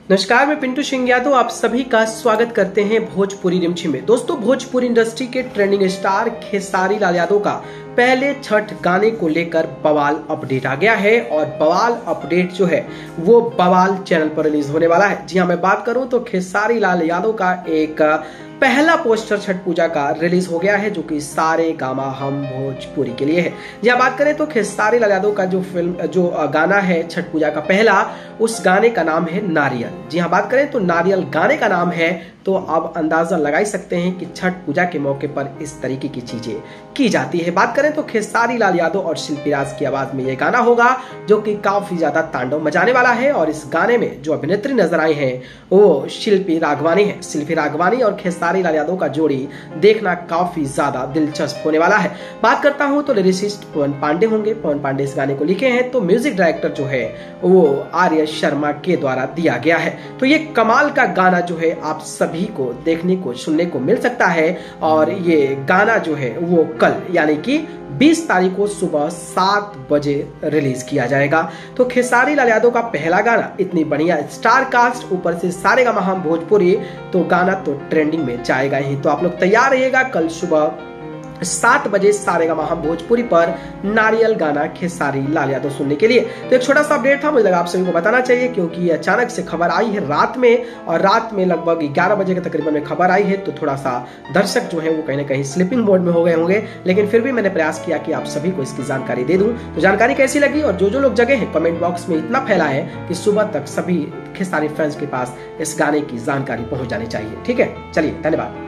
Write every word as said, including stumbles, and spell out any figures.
नमस्कार, मैं पिंटू सिंह यादव आप सभी का स्वागत करते हैं भोजपुरी रिमझिम में। दोस्तों, भोजपुरी इंडस्ट्री के ट्रेंडिंग स्टार खेसारी लाल यादव का पहले छठ गाने को लेकर बवाल अपडेट आ गया है और बवाल अपडेट जो है वो बवाल चैनल पर रिलीज होने वाला है। जी हाँ, मैं बात करूं तो खेसारी लाल यादव का एक पहला पोस्टर छठ पूजा का रिलीज हो गया है जो कि सारे गामा हम भोजपुरी के लिए है। जी हाँ, बात करें तो खेसारी लाल यादव का जो फिल्म जो गाना है छठ पूजा का पहला, उस गाने का नाम है नारियल। जी हाँ, बात करें तो नारियल गाने का नाम है, तो आप अंदाजा लगा ही सकते हैं कि छठ पूजा के मौके पर इस तरीके की चीजें की जाती है। बात करें तो खेसारी लाल यादव और शिल्पी राज की आवाज में यह गाना होगा जो कि काफी ज्यादा तांडव मचाने वाला है। और इस गाने में जो अभिनेत्री नजर आई है वो शिल्पी राघवानी है। शिल्पी राघवानी और खेसारी लाल यादव का जोड़ी देखना काफी ज्यादा दिलचस्प होने वाला है। बात करता हूं तो लिरिसिस्ट पवन पांडे होंगे। पवन पांडे इस गाने को लिखे हैं, तो म्यूजिक डायरेक्टर जो है वो आर्य शर्मा के द्वारा दिया गया है। तो ये कमाल का गाना जो है आप सभी को देखने को सुनने को मिल सकता है। और ये गाना जो है वो कल यानी कि बीस तारीख को सुबह सात बजे रिलीज किया जाएगा। तो खेसारी लाल यादव का पहला गाना, इतनी बढ़िया स्टार कास्ट, ऊपर से सारे गामा हम भोजपुरी, तो गाना तो ट्रेंडिंग में जाएगा ही। तो आप लोग तैयार रहिएगा कल सुबह सात बजे सारे गामा हम भोजपुरी पर नारियल गाना खेसारी लाल यादव सुनने के लिए। तो एक छोटा सा अपडेट था, मुझे लगा आप सभी को बताना चाहिए क्योंकि ये अचानक से खबर आई है रात में, और रात में लगभग ग्यारह बजे के तकरीबन में खबर आई है। तो थोड़ा सा दर्शक जो है वो कहीं ना कहीं स्लीपिंग मोड में हो गए होंगे, लेकिन फिर भी मैंने प्रयास किया कि आप सभी को इसकी जानकारी दे दूं। तो जानकारी कैसी लगी और जो जो लोग जगह हैं कमेंट बॉक्स में इतना फैला है कि सुबह तक सभी खेसारी फैंस के पास इस गाने की जानकारी पहुंच जानी चाहिए। ठीक है, चलिए, धन्यवाद।